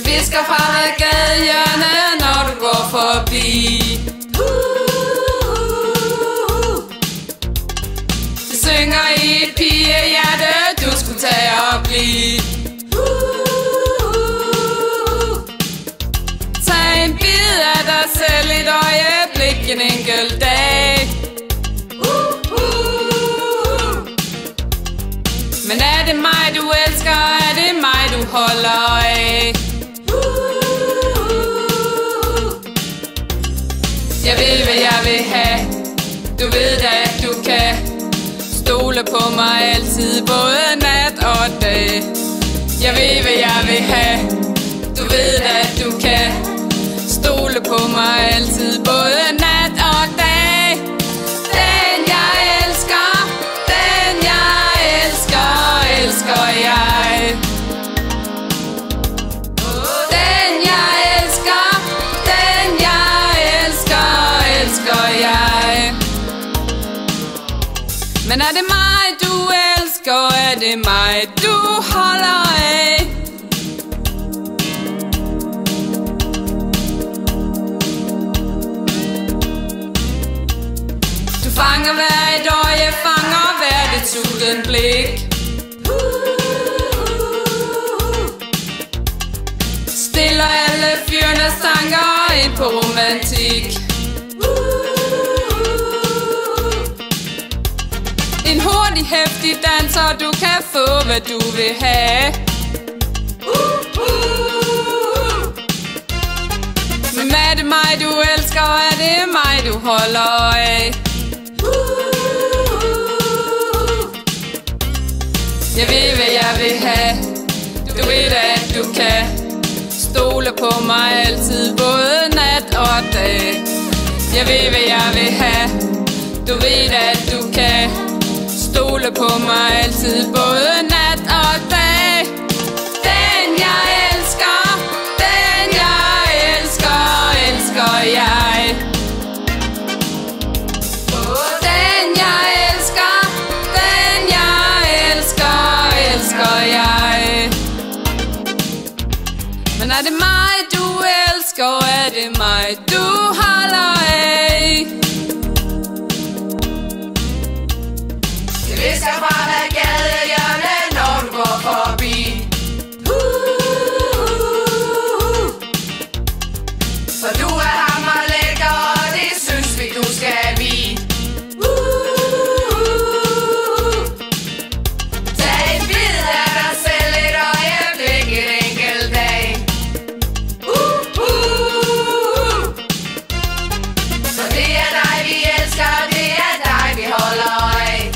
Visker fra hver gadehjørne, når du går forbi. Det synger i et pigehjerte, du skulle tage og blive. Tag en bid af dig selv et øjeblik en enkelt dag. Men er det mig du elsker, er det mig du holder af? Jeg ved hvad jeg vil have, du ved da at du kan stole på mig altid, både nat og dag. Jeg ved hvad jeg vil have, du ved da at du kan stole på mig altid, både nat og dag. Den jeg elsker, den jeg elsker, elsker jeg. Den jeg elsker, den jeg elsker, elsker jeg. Men er det mig du elsker, er det mig du holder af? Du fanger hver et øje, fanger hvert et sultent blik. Stiller alle fyrenes tanker ind på romantik. En hurtig, heftig danser, du kan få hvad du vil have. Men er det mig du elsker, er det mig du holder af? Jeg ved hvad jeg vil have, du ved at du kan stole på mig altid, både nat og dag. Jeg ved hvad jeg vil have, du ved at du kan stole på mig altid, både nat og dag. Den jeg elsker, den jeg elsker, elsker jeg. Den jeg elsker, den jeg elsker, elsker jeg. Men er det mig du elsker, er det mig du holder af? Det visker fra hver gadehjørne, når du går forbi. For du er hammerlækker, og det synes vi du skal vide. Tag en bid af dig selv et øjeblik en enkelt dag. Så det er dig vi elsker, det er dig vi holder af.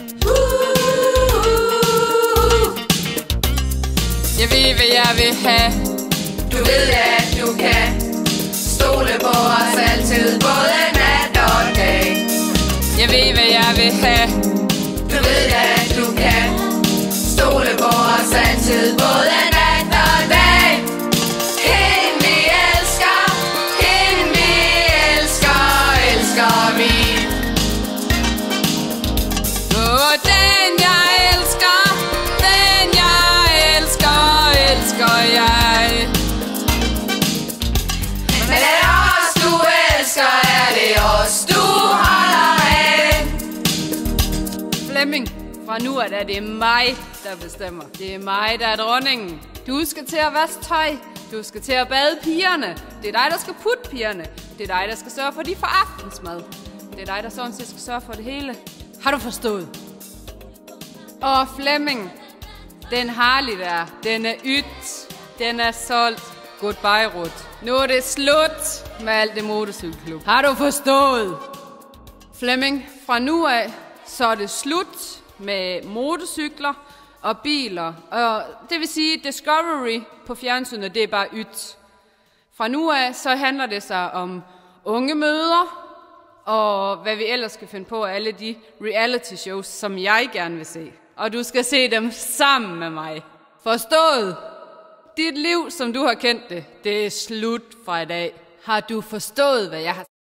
Jeg ved hvad jeg vil have, du ved at du kan stole på os altid, både nat og dag. Jeg ved hvad jeg vil have, du ved at du kan stole på os altid, både nat og dag. Hende vi elsker, hende vi elsker, elsker vi. Den jeg elsker, den jeg elsker, elsker jeg. Men er det os du elsker, er det os du holder af? Flemming, fra nu af er det mig der bestemmer. Det er mig der er dronningen. Du skal til at vaske tøj, du skal til at bade pigerne. Det er dig der skal putte pigerne. Det er dig der skal sørge for de får aftensmad. Det er dig der sådan set skal sørge for det hele. Har du forstået? Og Flemming, den Harley der, den er ydt, den er solgt. Goodbye, Ruth. Nu er det slut med alt det motorcykelklub. Har du forstået? Flemming, fra nu af, så er det slut med motorcykler og biler. Og det vil sige, Discovery på fjernsynet, det er bare ydt. Fra nu af, så handler det sig om unge møder, og hvad vi ellers skal finde på, alle de reality shows, som jeg gerne vil se. Og du skal se dem sammen med mig. Forstået? Dit liv, som du har kendt det, det er slut fra i dag. Har du forstået, hvad jeg har